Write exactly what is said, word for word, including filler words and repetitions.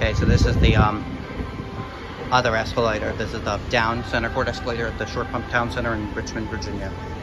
Okay, so this is the um, other escalator. This is the down center court escalator at the Short Pump Town Center in Richmond, Virginia.